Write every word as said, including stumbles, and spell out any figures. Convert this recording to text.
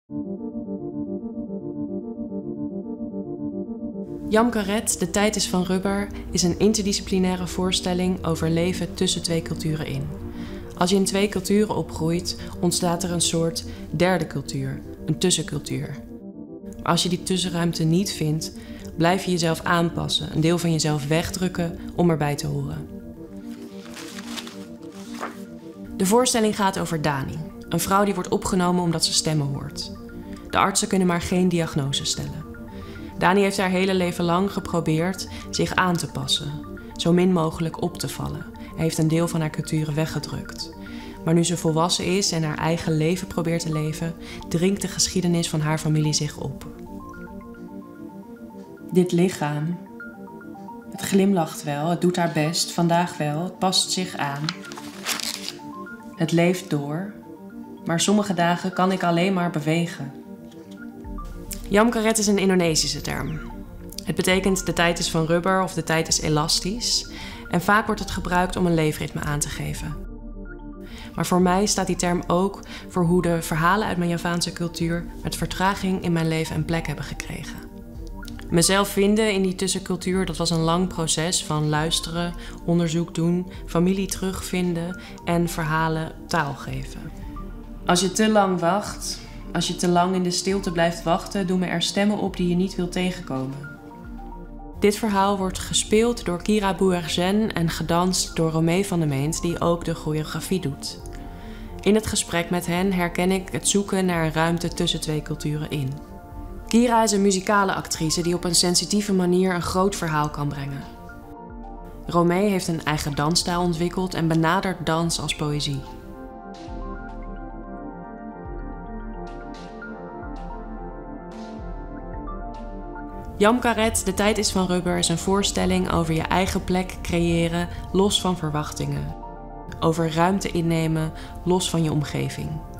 Jan Karet, De tijd is van rubber, is een interdisciplinaire voorstelling over leven tussen twee culturen in. Als je in twee culturen opgroeit, ontstaat er een soort derde cultuur, een tussencultuur. Maar als je die tussenruimte niet vindt, blijf je jezelf aanpassen, een deel van jezelf wegdrukken om erbij te horen. De voorstelling gaat over Dani, een vrouw die wordt opgenomen omdat ze stemmen hoort. De artsen kunnen maar geen diagnose stellen. Dani heeft haar hele leven lang geprobeerd zich aan te passen, zo min mogelijk op te vallen. Hij heeft een deel van haar culturen weggedrukt. Maar nu ze volwassen is en haar eigen leven probeert te leven, dringt de geschiedenis van haar familie zich op. Dit lichaam, het glimlacht wel, het doet haar best, vandaag wel, het past zich aan. Het leeft door, maar sommige dagen kan ik alleen maar bewegen. Jan Karet is een Indonesische term. Het betekent de tijd is van rubber of de tijd is elastisch. En vaak wordt het gebruikt om een leefritme aan te geven. Maar voor mij staat die term ook voor hoe de verhalen uit mijn Javaanse cultuur met vertraging in mijn leven een plek hebben gekregen. Mezelf vinden in die tussencultuur, dat was een lang proces van luisteren, onderzoek doen, familie terugvinden en verhalen taal geven. Als je te lang wacht, als je te lang in de stilte blijft wachten, doemen er stemmen op die je niet wilt tegenkomen. Dit verhaal wordt gespeeld door Kira Boergen en gedanst door Romee van de Meent, die ook de choreografie doet. In het gesprek met hen herken ik het zoeken naar een ruimte tussen twee culturen in. Kira is een muzikale actrice die op een sensitieve manier een groot verhaal kan brengen. Romee heeft een eigen dansstijl ontwikkeld en benadert dans als poëzie. Jan Karet, De tijd is van rubber, is een voorstelling over je eigen plek creëren, los van verwachtingen. Over ruimte innemen, los van je omgeving.